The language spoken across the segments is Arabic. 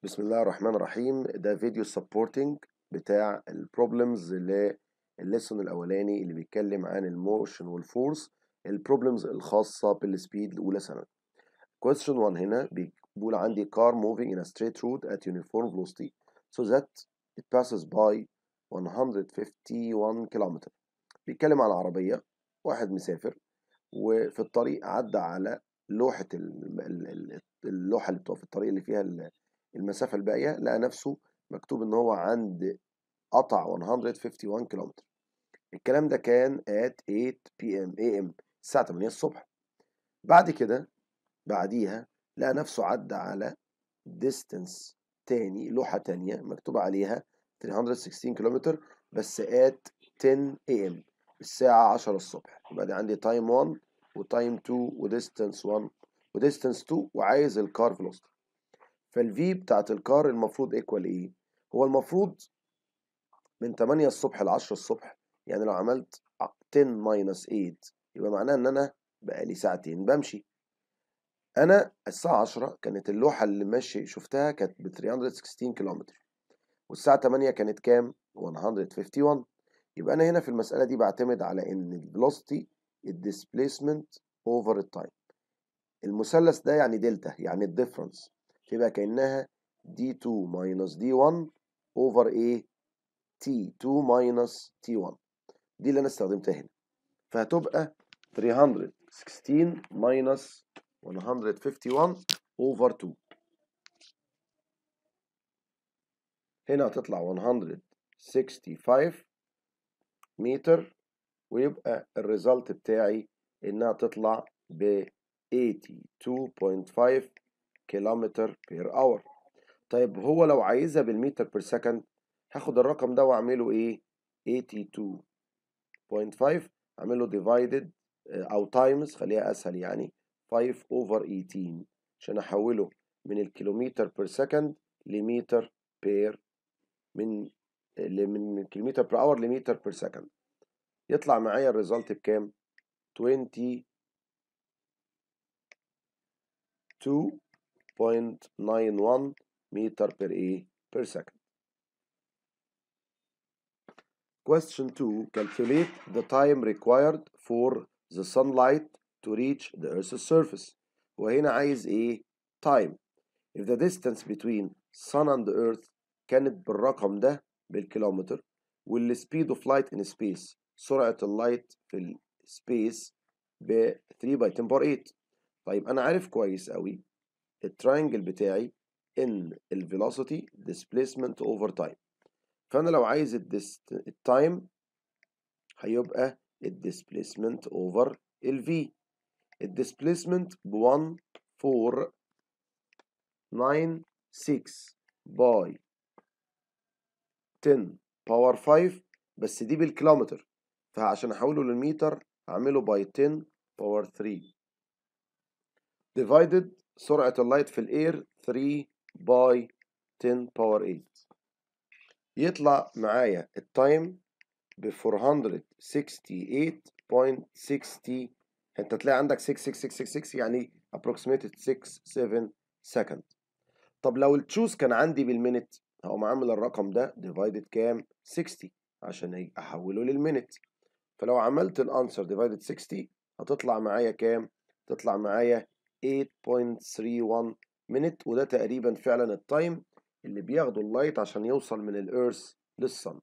بسم الله الرحمن الرحيم. ده فيديو سبورتنج بتاع البروبلمز للليسون الاولاني اللي بيتكلم عن الموشن والفورس، البروبلمز الخاصه بالسبيد الاولى ثانوي. question 1 هنا بيقول عندي car moving in a straight route at uniform velocity so that it passes by 151 كيلومتر. بيتكلم عن عربيه، واحد مسافر وفي الطريق عدى على لوحة اللوحة اللي بتبقى في الطريق اللي فيها المسافة الباقية، لقى نفسه مكتوب إن هو عند قطع 151 كيلومتر. الكلام ده كان at 8 AM الساعة 8 الصبح. بعد كده بعديها لقى نفسه عدى على distance تاني، لوحة تانية مكتوب عليها 316 كيلومتر بس at 10 AM الساعة 10 الصبح. يبقى دي عندي تايم 1 وتايم 2 وديستنس 1 وديستنس 2 وعايز الكار فيلوسيتي. فالفي بتاعت الكار المفروض ايكوال ايه؟ هو المفروض من 8 الصبح ل 10 الصبح، يعني لو عملت 10 ماينس 8 يبقى معناه ان انا بقالي ساعتين بمشي. انا الساعة 10 كانت اللوحة اللي ماشي شفتها كانت ب 316 كيلومتر، والساعة 8 كانت كام؟ 151. يبقى انا هنا في المسألة دي بعتمد على ان الفيلوسيتي الديسبيسمنت اوفر التايم. المثلث ده يعني دلتا، يعني الديفرنس، يبقى كأنها d2 minus d1 over a t2 minus t1. دي اللي انا استخدمتها هنا، فهتبقى 316 minus 151 over 2. هنا هتطلع 165 متر، ويبقى الريزلت بتاعي انها تطلع ب 82.5 كيلومتر بير اور. طيب هو لو عايزها بالمتر بير سكند هاخد الرقم ده واعمله ايه؟ 82.5 اعمله ديفايدد او تايمز، خليها اسهل يعني 5 over 18 عشان احوله من الكيلومتر بير سكند لمتر بير، من كيلومتر بير اور لمتر بير سكند. يطلع معايا الريزلت بكام؟ 22.91 متر بير ايه؟ بير سكند. Question 2. Calculate the time required for the sunlight to reach the Earth's surface. وهنا عايز ايه؟ time. If the distance between sun and the earth كانت بالرقم ده بالكيلومتر، والspeed of light in space سرعة اللايت في السبيس ب 3 by 10 power 8. طيب أنا عارف كويس قوي التراينجل بتاعي إن velocity displacement over time. فأنا لو عايز التايم هيبقى الديسبيسمنت اوفر الفي. الديسبيسمنت ب 1496 باي 10 باور 5، بس دي بالكيلومتر، فعشان احوله للمتر هعمله باي 10 باور 3 ديفايدد سرعة اللايت في الاير 3 باي 10 باور 8. يطلع معايا التايم ب 468.60. انت تلاقي عندك 66666 يعني approximated 67 second. طب لو التشوز كان عندي بالمينت هقوم عامل الرقم ده divided كام؟ 60 عشان احوله للمينت. فلو عملت الانسر divided 60 هتطلع معايا كام؟ تطلع معايا 8.31 minute، وده تقريبا فعلا التايم اللي بياخده اللايت عشان يوصل من الارث للصن.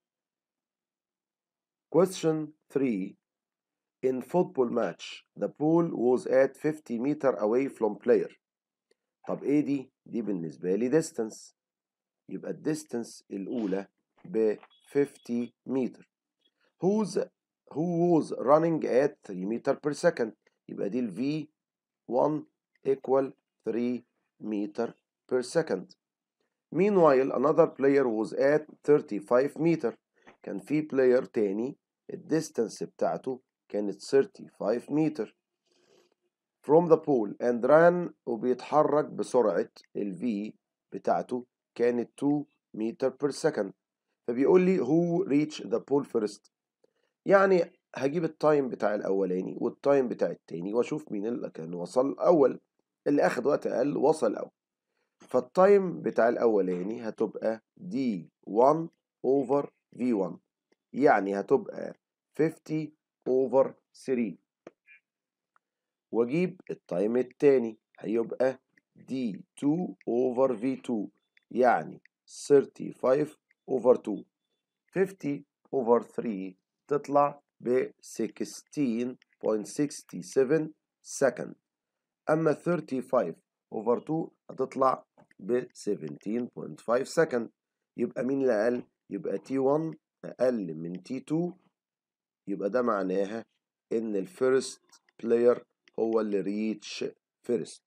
Question 3. In football match, the ball was at 50 meter away from player. طب ايه دي؟ دي بالنسبة لي distance، يبقى الديستنس الأولى ب 50 متر. who was running at 3 meter per second، يبقى دي ال V1 equal 3 meter per second. Meanwhile another player was at 35 meter. كان في بلاير تاني الديستنس بتاعته كانت 35 متر from the pole and ran، وبيتحرك بسرعة ال V بتاعته كانت 2 متر per second. فبيقول لي who reached the pole first، يعني هجيب التايم بتاع الأولاني والتايم بتاع التاني وأشوف مين اللي كان وصل أول. اللي أخد وقت أقل وصل أول. فالتايم بتاع الأولاني هتبقى D1 over V1، يعني هتبقى 50 over 3. واجيب التايم التاني هيبقى D2 over V2، يعني 35 over 2. 50 over 3 تطلع ب 16.67 second. أما 35 over 2 هتطلع ب 17.5 second. يبقى مين اللي أقل؟ يبقى T1 أقل من T2. يبقى ده معناها إن الفيرست بلاير هو اللي ريتش فيرست.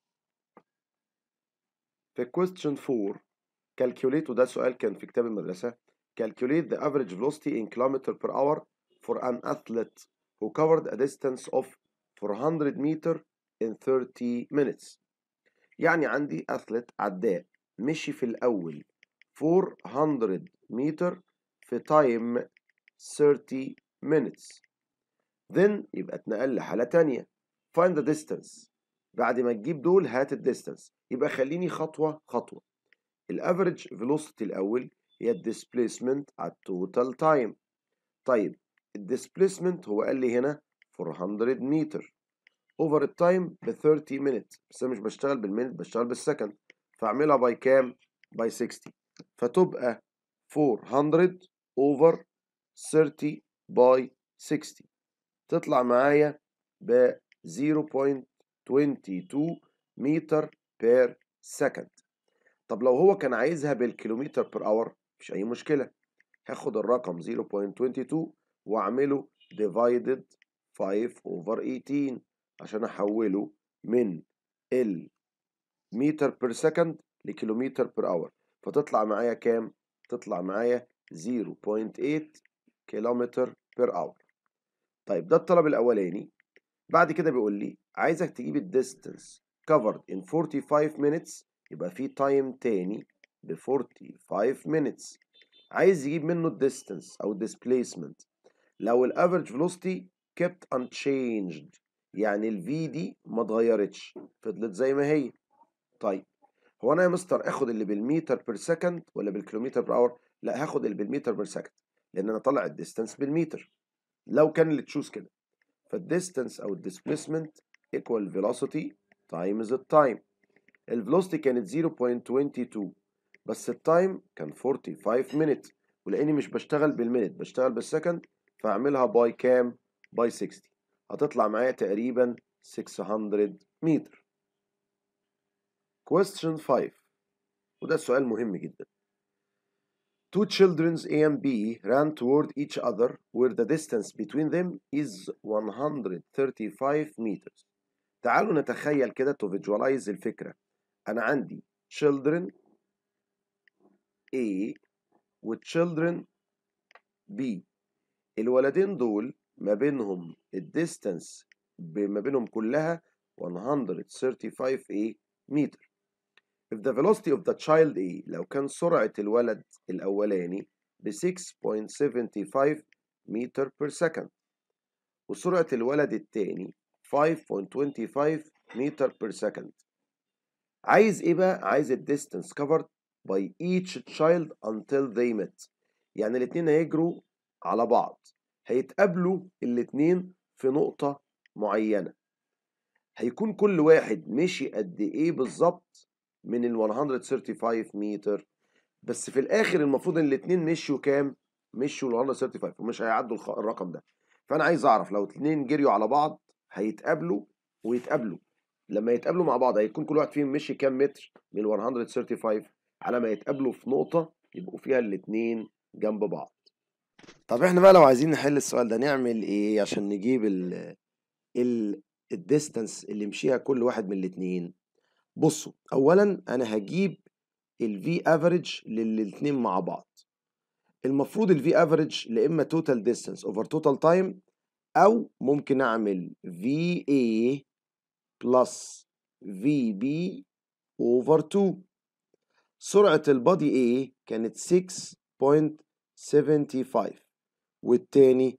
في question 4 calculate، وده سؤال كان في كتاب المدرسة. calculate the average velocity in kilometer per hour for an athlete who covered a distance of 400 meter in 30 minutes. يعني عندي athlete عداء مشي في الأول 400 متر في time 30 minutes. then يبقى اتنقل لحالة تانية find the distance. بعد ما تجيب دول هات الديستانس. يبقى خليني خطوة خطوة. الافريج فيلوسيتي الأول هي الديسبيسمنت على التوتال تايم. طيب الديسبيسمنت هو قال لي هنا 400 متر اوفر التايم ب 30 مينت، بس انا مش بشتغل بالمينت، بشتغل بالسكند، فاعملها باي كام؟ باي 60. فتبقى 400 اوفر 30 باي 60 تطلع معايا ب 0.22 متر بير سكند. طب لو هو كان عايزها بالكيلومتر بير اور مفيش اي مشكله، هاخد الرقم 0.22 واعمله divided 5 over 18 عشان احوله من المتر بير سكند لكيلومتر بير اور، فتطلع معايا كام؟ تطلع معايا 0.8 كيلومتر بير اور. طيب ده الطلب الاولاني. بعد كده بيقول لي عايزك تجيب الديستنس covered in 45 minutes، يبقى في تايم تاني ب 45 minutes. عايز يجيب منه الديستنس او الديسبيسمنت لو الافريج فيلوسيتي kept unchanged، يعني الفي دي ما اتغيرتش، فضلت زي ما هي. طيب هو انا يا مستر اخد اللي بالمتر بير سكند ولا بالكيلومتر بير اور؟ لا، هاخد اللي بالمتر بير سكند لان انا طالع الديستنس بالمتر لو كان اللي تشوز كده. فالديستنس او الديسبيسمنت equal velocity times التايم. الفيلوسيتي كانت 0.22 بس التايم كان 45 minutes، ولاني مش بشتغل بالمينت بشتغل بالسكند فاعملها باي كام؟ باي 60. هتطلع معايا تقريبا 600 متر. question 5 وده سؤال مهم جدا. Two children A and B ran toward each other where the distance between them is 135 meters. تعالوا نتخيل كده to visualize الفكرة. أنا عندي children A و children B. الولدين دول ما بينهم الديستانس ما بينهم كلها 135 متر. If the velocity of the child A، لو كان سرعة الولد الأولاني ب 6.75 متر per second وسرعة الولد التاني 5.25 متر per second، عايز ايه بقى؟ عايز الديستانس covered by each child until they met. يعني الاتنين هيجروا على بعض، هيتقابلوا الاتنين في نقطة معينة، هيكون كل واحد مشي قد ايه بالظبط من ال 135 متر، بس في الاخر المفروض ان الاتنين مشوا كام؟ مشوا ال 135 ومش هيعدوا الرقم ده. فانا عايز اعرف لو اتنين جريوا على بعض هيتقابلوا ويتقابلوا، لما يتقابلوا مع بعض هيكون كل واحد فيهم مشي كام متر من ال 135 على ما يتقابلوا في نقطة يبقوا فيها الاتنين جنب بعض. طب احنا بقى لو عايزين نحل السؤال ده نعمل ايه عشان نجيب الديستانس اللي مشيها كل واحد من الاتنين؟ بصوا، اولا انا هجيب الفي افريج للاتنين مع بعض. المفروض الفي افريج لا اما توتال ديستانس اوفر توتال تايم، او ممكن اعمل في اي بلس في بي اوفر 2. سرعة البادي A كانت 6.75 والتاني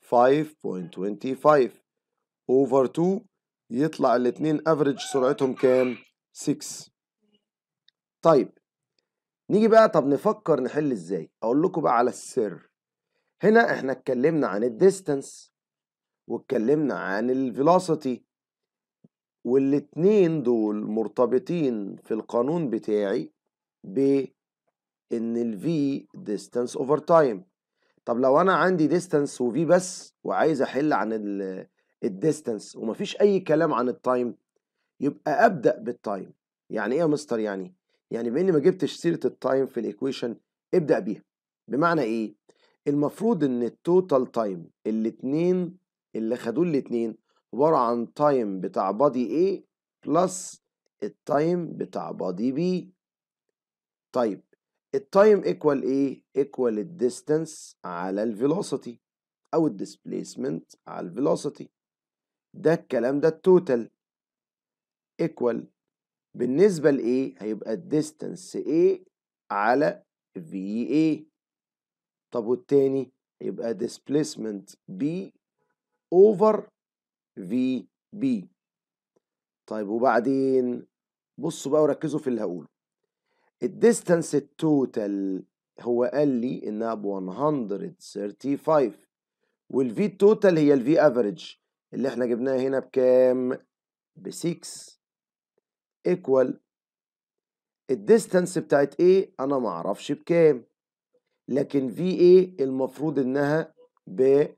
5.25 اوفر 2 يطلع الاتنين افريج سرعتهم كام؟ 6. طيب نيجي بقى، طب نفكر نحل ازاي. اقول لكم بقى على السر. هنا احنا اتكلمنا عن الديستانس واتكلمنا عن الفيلوسيتي، والاتنين دول مرتبطين في القانون بتاعي بان ال V distance over time. طب لو انا عندي distance و V بس وعايز احل عن الديستانس ومفيش اي كلام عن التايم، يبقى ابدا بالتايم. يعني ايه يا مستر؟ يعني باني ما جبتش سيره التايم في الايكويشن ابدا بيها. بمعنى ايه؟ المفروض ان التوتال تايم الاتنين اللي خدوه الاتنين عباره عن تايم بتاع بادي A بلس التايم بتاع بادي B. طيب التايم ايكوال ايه؟ ايكوال الديستانس على الفيلوسيتي او الديسبيسمنت على الفيلوسيتي. ده الكلام ده التوتال ايكوال بالنسبة لإيه؟ هيبقى الديستانس A على VA. طب والتاني هيبقى displacement B over VB. طيب وبعدين بصوا بقى وركزوا في اللي هقوله. الديستانس التوتال هو قال لي انها ب 135، والفي التوتال هي الفي افريج اللي احنا جبناها هنا بكام؟ ب 6 ايكوال الديستانس بتاعت ايه انا ما اعرفش بكام، لكن في ايه المفروض انها ب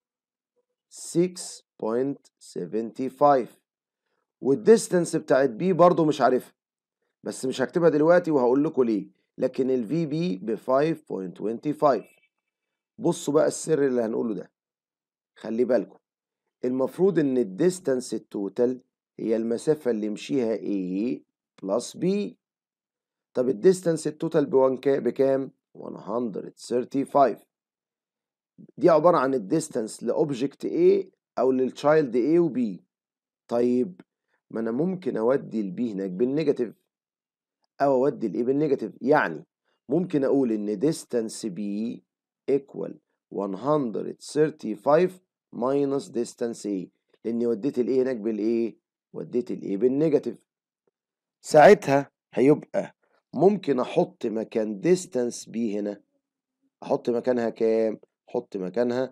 6.75، والديستانس بتاعت بي برضو مش عارفها بس مش هكتبها دلوقتي وهقول لكم ليه، لكن الفي بي ب 5.25. بصوا بقى السر اللي هنقوله ده، خلي بالكم. المفروض ان الديستانس التوتال هي المسافة اللي مشيها A بلس B. طب الديستانس التوتال بكام؟ 135. دي عبارة عن الديستانس لأوبجكت A أو للتشايلد A و B. طيب ما أنا ممكن أودي ال B هناك بالنيجاتيف أو أودي ال A بالنيجاتيف. يعني ممكن أقول إن distance B equal 135 minus distance A، لأني وديت ال A هناك بالإيه؟ وديت ال A بالنيجاتيف. ساعتها هيبقى ممكن أحط مكان distance B هنا، أحط مكانها كام؟ أحط مكانها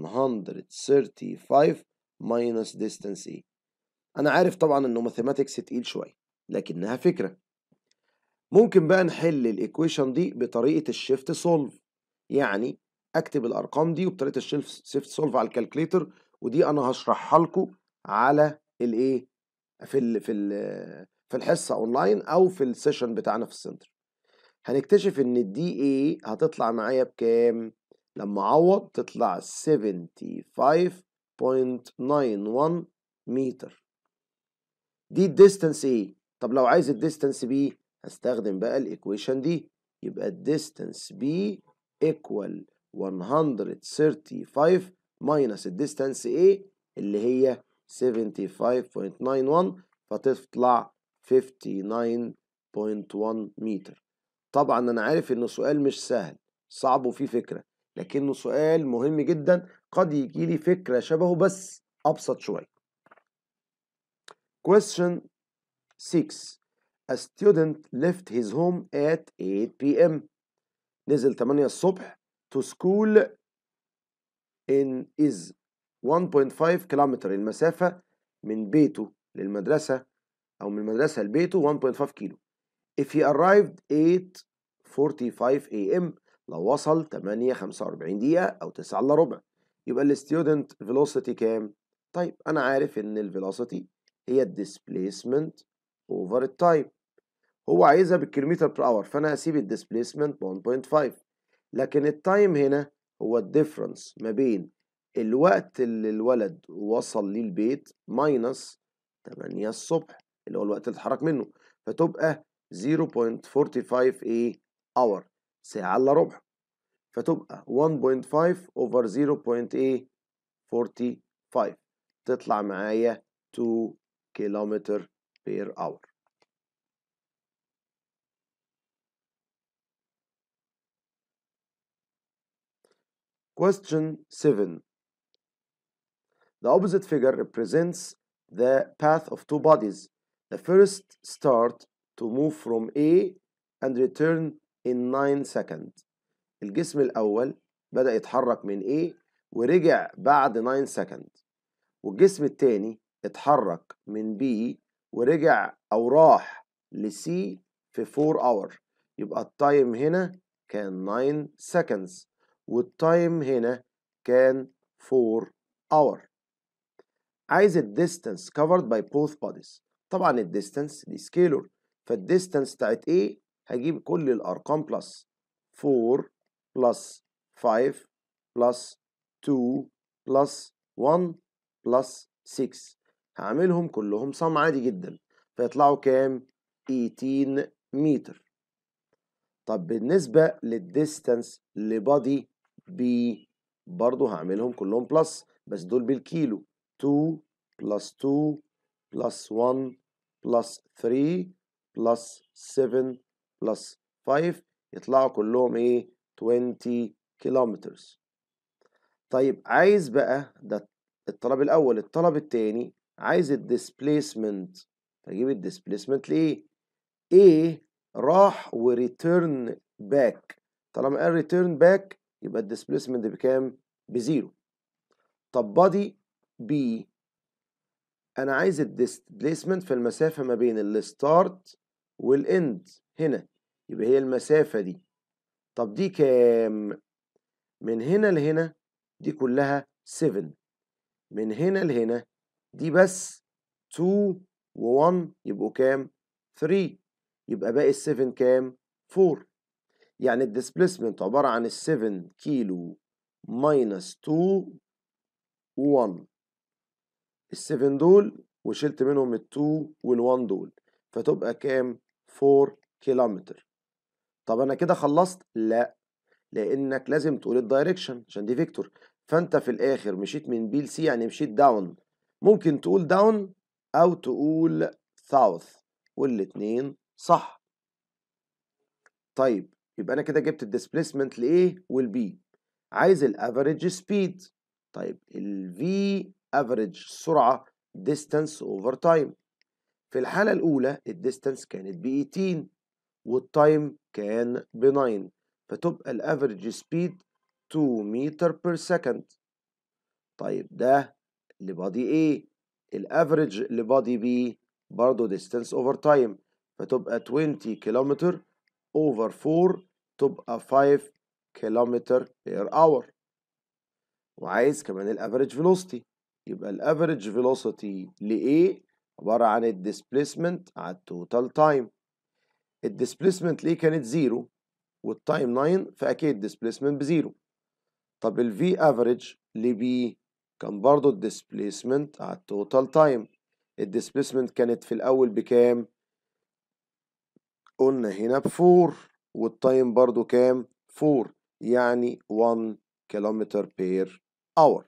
135 minus distance A. أنا عارف طبعا إنه ماثيماتكس تقيل شوية لكنها فكرة. ممكن بقى نحل الإيكويشن دي بطريقة الشيفت سولف، يعني أكتب الأرقام دي وبطريقة الشيفت سولف على الكالكليتر، ودي أنا هشرحها لكم على الإيه؟ في الحصة أونلاين أو في السيشن بتاعنا في السنتر. هنكتشف إن الدي إيه هتطلع معايا بكام؟ لما أعوض تطلع 75.91 متر. دي الديستانس ايه. طب لو عايز الديستانس بي هستخدم بقى الايكويشن دي، يبقى الديستانس بي ايكوال 135 ماينس الديستانس ايه اللي هي 75.91 فتطلع 59.1 متر. طبعا انا عارف انه سؤال مش سهل، صعب وفيه فكرة، لكنه سؤال مهم جدا. قد يجي لي فكرة شبهه بس ابسط شوية. Question 6. A student left his home at 8 p.m. نزل 8 الصبح to school in is 1.5 كيلومتر. المسافة من بيته للمدرسة أو من المدرسة لبيته 1.5 كيلو. If he arrived 8:45 a.m. لو وصل 8:45 دقيقة أو 9 إلا ربع، يبقى الستودنت فيلوسيتي كام؟ طيب أنا عارف إن الفيلوسيتي هي الديسبيسمنت اوفر التايم. هو عايزها بالكيلومتر بر اور، فانا هسيب الديسبيسمنت ب 1.5، لكن التايم هنا هو الديفرنس ما بين الوقت اللي الولد وصل ليه البيت ماينس 8 الصبح اللي هو الوقت اللي اتحرك منه، فتبقى 0.45 ايه اور، ساعة الا ربع، فتبقى 1.5 over 0.45 تطلع معايا 2 كيلومتر بير اور. Question 7. The opposite figure represents the path of two bodies. The first start to move from A and return in 9 seconds. الجسم الأول بدأ يتحرك من A ورجع بعد 9 seconds، والجسم التاني اتحرك من B ورجع أو راح ل C في 4 hour. يبقى التايم هنا كان 9 seconds والتايم هنا كان 4 hour. عايز الديستانس covered by both bodies. طبعا الديستانس دي سكيلر، فالديستانس بتاعت A هجيب كل الأرقام بلس 4 بلس 5 بلس 2 بلس 1 بلس 6، هعملهم كلهم صم عادي جدا فيطلعوا كام؟ 18 متر. طب بالنسبة للديستانس لبادي B برضو هعملهم كلهم بلس، بس دول بالكيلو. 2 plus 2 plus 1 plus 3 plus 7 plus 5 يطلعوا كلهم ايه؟ 20 كيلومترز. طيب عايز بقى ده الطلب الأول. الطلب التاني عايز الديسبليسمنت، هجيب الديسبليسمنت لإيه؟ A راح وريتيرن باك، طالما قال ريتيرن باك يبقى الديسبليسمنت بكام؟ بزيرو. طب بادي B انا عايز الديسبليسمنت في المسافه ما بين الستارت والاند هنا، يبقى هي المسافه دي. طب دي كام؟ من هنا لهنا دي كلها 7، من هنا لهنا دي بس 2 و1 يبقوا كام؟ 3، يبقى باقي ال7 كام؟ 4. يعني الديسبليسمنت عباره عن ال7 كيلو ماينس 2 و1، ال7 دول وشلت منهم ال2 وال1 دول فتبقى كام؟ 4 كيلومتر. طب انا كده خلصت؟ لا، لانك لازم تقول الدايركشن عشان دي فيكتور، فانت في الاخر مشيت من بي لسي يعني مشيت داون. ممكن تقول داون او تقول ساوث والاتنين صح. طيب يبقى انا كده جبت الديسبليسمنت لايه والبي. عايز الافريج سبيد. طيب الفي افريج سرعه distance over time. في الحالة الأولى الديستانس كانت ب 18 والتايم كان ب 9، فتبقى الافريج سبيد 2 متر بير سكند. طيب ده لبادي A. الافريج لبادي B برضه ديستانس اوفر تايم، فتبقى 20 كيلومتر اوفر 4 تبقى 5 كيلومتر بير اور. وعايز كمان الافريج فيلوسيتي، يبقى الافريج فيلوسيتي ل A عبارة عن الديسبليسمنت على التوتال تايم. الديسبليسمنت ليه كانت زيرو والتايم 9 فأكيد الديسبليسمنت بزيرو. طب الفي افريج لبي كان برضو الديسبليسمنت على التوتال تايم. الديسبليسمنت كانت في الأول بكام؟ قلنا هنا ب4 والتايم برضو كام؟ 4، يعني 1 كيلومتر بير اور.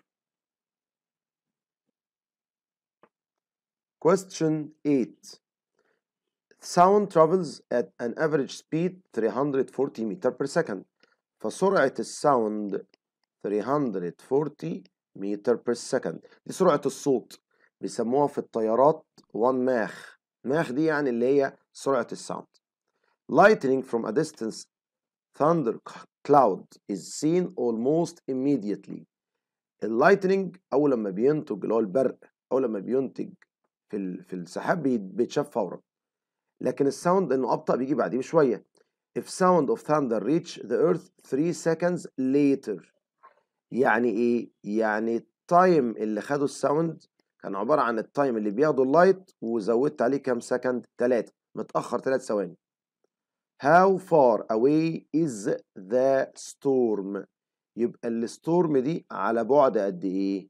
Question 8. Sound travels at an average speed 340 meter per second. فسرعة الساوند 340 متر per second، دي سرعة الصوت، بيسموها في الطيارات 1 ماخ. ماخ دي يعني اللي هي سرعة الساوند. Lightning from a distance thunder cloud is seen almost immediately. اللايتنينج أول لما بينتج اللي هو البرق، أول لما بينتج في السحاب بيتشاف فورا، لكن الساوند انه ابطا بيجي بعديه بشويه. if sound of thunder reach the earth 3 seconds later. يعني ايه؟ يعني التايم اللي خده الساوند كان عباره عن التايم اللي بياخده اللايت وزودت عليه كام سكند؟ 3، متاخر 3 ثواني. how far away is the storm. يبقى الستورم دي على بعد قد ايه؟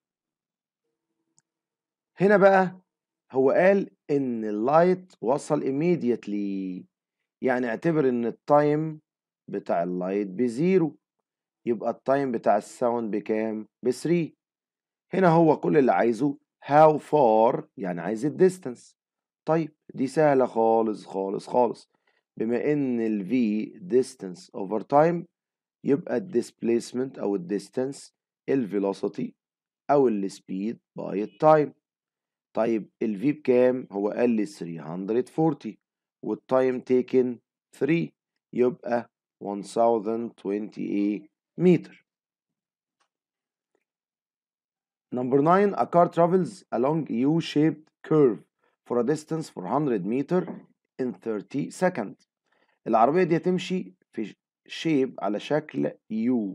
هنا بقى هو قال ان اللايت وصل immediately، يعني اعتبر ان التايم بتاع اللايت بزيرو، يبقى التايم بتاع الساوند بكام؟ ب3. هنا هو كل اللي عايزه how far، يعني عايز الديستانس. طيب دي سهلة خالص خالص خالص، بما ان ال V distance over time يبقى الديسبليسمنت او الديستانس الفيلوسيتي او السبيد باي التايم. طيب ال V بكام؟ هو قال لي 340 والتايم تيكن 3 يبقى 1028 متر. Number 9, a car travels along U-shaped curve for a distance 400 meter in 30 seconds. العربية دي هتمشي في شيب على شكل U.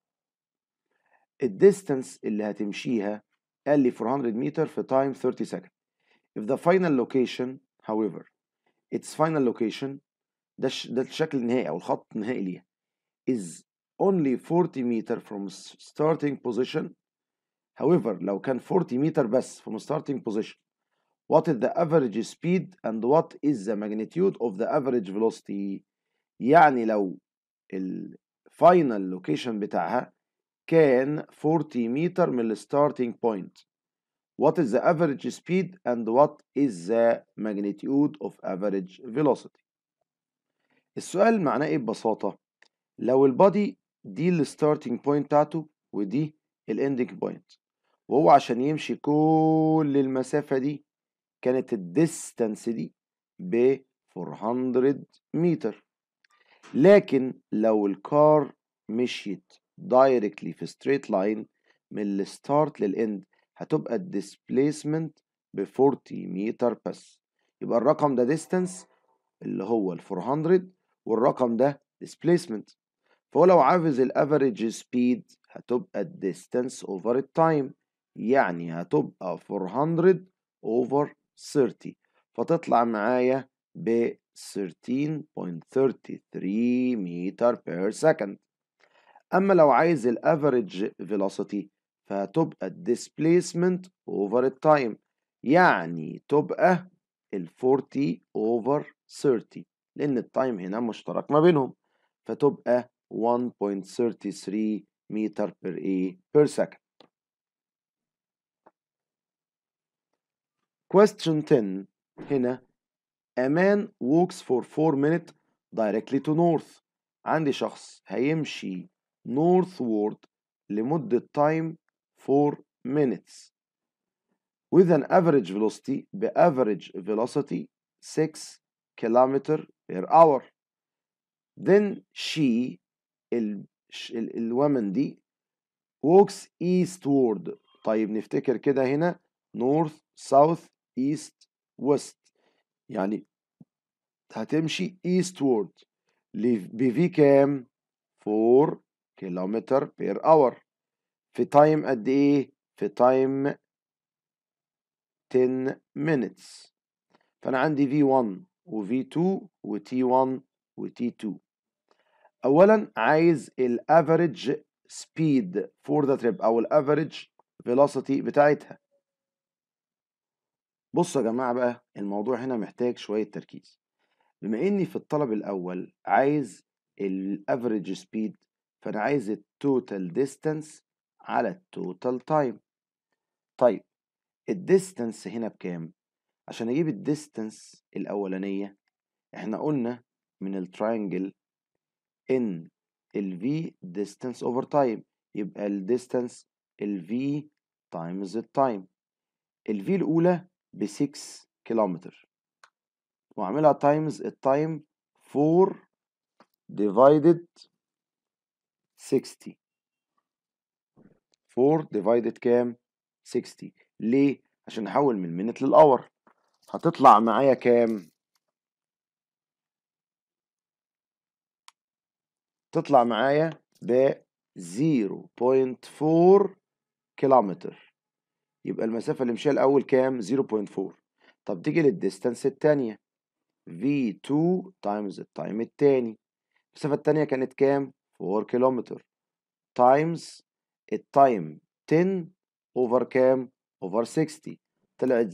الديستانس اللي هتمشيها قال لي 400 متر في time 30 seconds. If the final location, however, its final location ده الشكل النهائي أو الخط النهائي ليها is only 40 meter from starting position. However, لو كان 40 متر بس from starting position, what is the average speed and what is the magnitude of the average velocity؟ يعني لو الفاينل لوكيشن بتاعها كان 40 متر من الستارتنج بوينت، what is the average speed and what is the magnitude of average velocity؟ السؤال معناه ايه ببساطة؟ لو البادي دي الستارتنج بوينت بتاعته ودي الاندنج بوينت، وهو عشان يمشي كل المسافة دي كانت الديستانس دي ب 400 متر. لكن لو الكار مشيت دايركتلي في ستريت لاين من الستارت للاند هتبقى الديسبليسمنت ب 40 متر بس. يبقى الرقم ده ديستانس اللي هو ال 400 والرقم ده displacement. فهو لو عاوز الافريج سبيد هتبقى الديستانس اوفر التايم، يعني هتبقى 400 اوفر 30 فتطلع معايا ب 13.33 متر بير سكند. اما لو عايز الافريج فيلوسيتي فهتبقى الديسبليسمنت اوفر التايم، يعني تبقى ال 40 اوفر 30 لان التايم هنا مشترك ما بينهم، فتبقى 1.33 متر per second. Question 10 هنا a man walks for 4 minutes directly to north. عندي شخص هيمشي northward لمدة time 4 minutes with an average velocity average velocity 6 km per hour. Then she الwoman دي walks eastward. طيب نفتكر كده هنا north south east west، يعني هتمشي eastward بفي كام 4 كيلومتر بير اور في تايم قد ايه؟ في تايم 10 minutes. فانا عندي V1 و V2 و T1 و T2. اولا عايز الافريج سبيد فور ذا تريب او الافريج فيلوسيتي بتاعتها. بصوا يا جماعه بقى الموضوع هنا محتاج شويه تركيز. بما اني في الطلب الاول عايز الافريج سبيد، فانا عايز التوتال ديستانس على التوتال تايم. طيب الديستانس هنا بكام؟ عشان اجيب الديستانس الاولانيه احنا قلنا من التراينجل ان ال v distance over time، يبقى ال distance ال v times ال time. ال v الأولى ب 6 كيلومتر وأعملها times ال time 4 divided 60. 4 divided كام؟ 60. ليه؟ عشان نحول من minute للأور. هتطلع معايا كام؟ تطلع معايا ب 0.4 كيلومتر. يبقى المسافة اللي مشيها الأول كام؟ 0.4. طب تيجي للديستانس التانية V2 تايمز التايم التاني. المسافة التانية كانت كام؟ 4 كيلومتر تايمز التايم 10 اوفر كام؟ اوفر 60 طلعت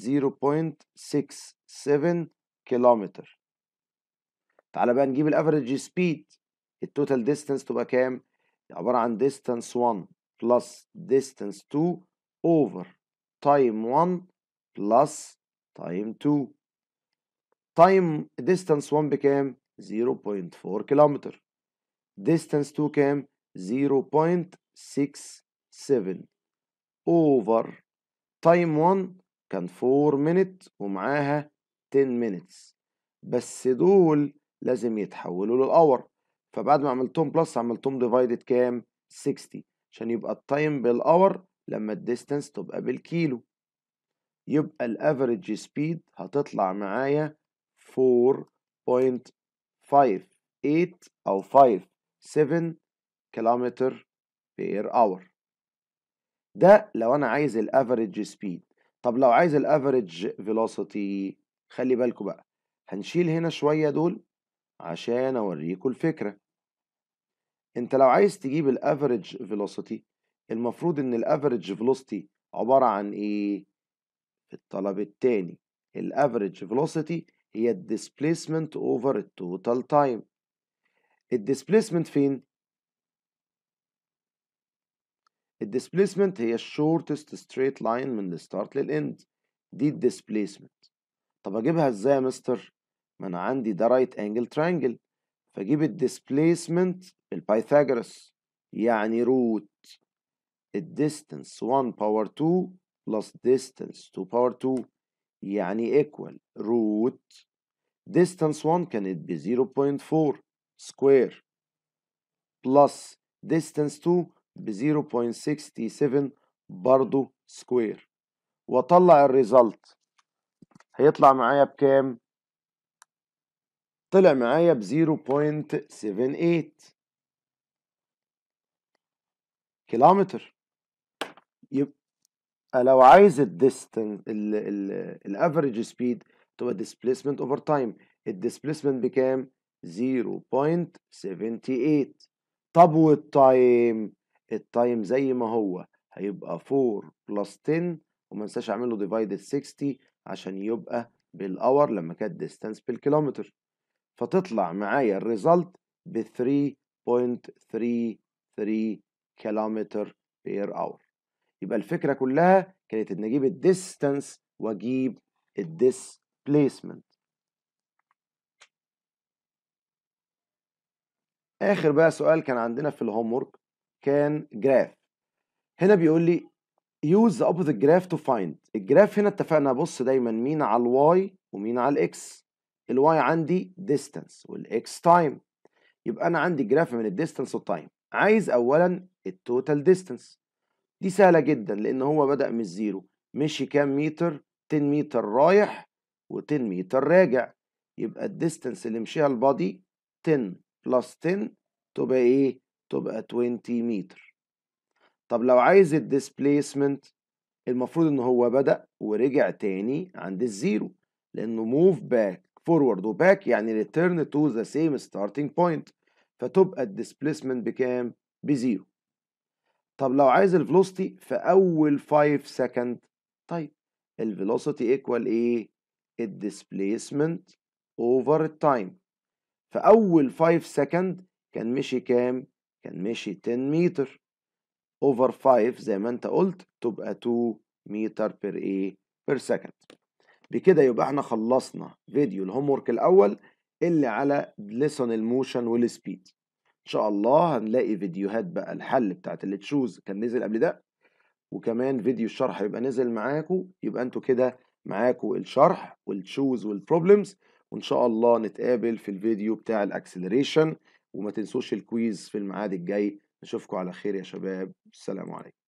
0.67 كيلومتر. تعالى بقى نجيب الافريج سبيد. التوتال ديستانس تبقى كام؟ عبارة عن ديستانس 1 بلس ديستانس 2 اوفر تايم 1 بلس تايم 2. تايم ديستانس 1 بكام؟ 0.4 كيلومتر. ديستانس 2 كام؟ 0.67 اوفر تايم 1 كان 4 minutes ومعاها 10 minutes، بس دول لازم يتحولوا للأور، فبعد ما عملتهم بلس عملتهم ديفايدد كام؟ 60 عشان يبقى التايم بالأور لما الديستانس تبقى بالكيلو. يبقى الافريج سبيد هتطلع معايا 4.58 أو 57 كيلومتر بير اور. ده لو أنا عايز الافريج سبيد. طب لو عايز الافريج فيلوسيتي، خلي بالكوا بقى، هنشيل هنا شوية دول عشان أوريكوا الفكرة. أنت لو عايز تجيب الافريج فيلوسيتي، المفروض إن الافريج فيلوسيتي عبارة عن إيه؟ في الطلب التاني الافريج فيلوسيتي هي الديسبيسمنت اوفر التوتال تايم. الديسبيسمنت فين؟ الديسبيسمنت هي الشورتست ستريت لاين من الستارت للاند، دي الديسبيسمنت. طب اجيبها ازاي يا مستر؟ ما انا عندي ده رايت انجل ترانجل، فاجيب الديسبيسمنت بالبايثاغورس، يعني روت الديستانس 1 باور 2 بلس ديستانس 2 باور 2، يعني ايكوال روت distance 1 كانت ب 0.4 سكوير بلس distance 2 ب 0.67 برضو سكوير، واطلع الريزلت هيطلع معايا بكام؟ طلع معايا ب 0.78 كيلومتر. يبقى لو عايز الديستنس الافريج سبيد تبقى displacement over time، الديسبيسمنت بكام؟ 0.78. طب والتايم؟ التايم زي ما هو هيبقى 4 بلس 10، وما انساش اعمل له ديفايدد 60 عشان يبقى بالاور لما كانت ديستانس بالكيلومتر، فتطلع معايا الريزلت ب 3.33 كيلومتر بير اور. يبقى الفكرة كلها كانت ان اجيب الديستانس واجيب الديسبيسمنت. اخر بقى سؤال كان عندنا في الهوم ورك كان جراف. هنا بيقول لي use the opposite graph to find. الجراف هنا اتفقنا بص دايما مين على الواي ومين على الاكس. الواي عندي distance والاكس time، يبقى انا عندي جراف من الديستانس والتايم. عايز اولا التوتال ديستانس، دي سهله جدا لان هو بدأ من الزيرو، مشي كام متر؟ 10 متر رايح و10 متر راجع، يبقى الديستانس اللي مشيها البادي 10 بلس 10 تبقى ايه؟ تبقى 20 متر. طب لو عايز الديسبيسمنت، المفروض ان هو بدأ ورجع تاني عند الزيرو، لانه موف باك فورورد وباك يعني ريتيرن تو ذا سيم ستارتنج بوينت، فتبقى الديسبيسمنت بكام؟ بزيرو. طب لو عايز الفيلوسيتي في اول 5 سكند، طيب الفيلوسيتي ايكوال ايه؟ الديسبيسمنت اوفر التايم. في اول 5 سكند كان مشي كام؟ كان مشي 10 متر اوفر 5 زي ما انت قلت تبقى 2 متر بير ايه؟ بير سكند. بكده يبقى احنا خلصنا فيديو الهوم ورك الاول اللي على ليسون الموشن والسبيد. ان شاء الله هنلاقي فيديوهات بقى الحل بتاعت اللي تشوز كان نزل قبل ده، وكمان فيديو الشرح يبقى نزل معاكم، يبقى انتوا كده معاكم الشرح والتشوز والبروبلمز. وان شاء الله نتقابل في الفيديو بتاع الاكسلريشن، وما تنسوش الكويز في الميعاد الجاي. نشوفكم على خير يا شباب، السلام عليكم.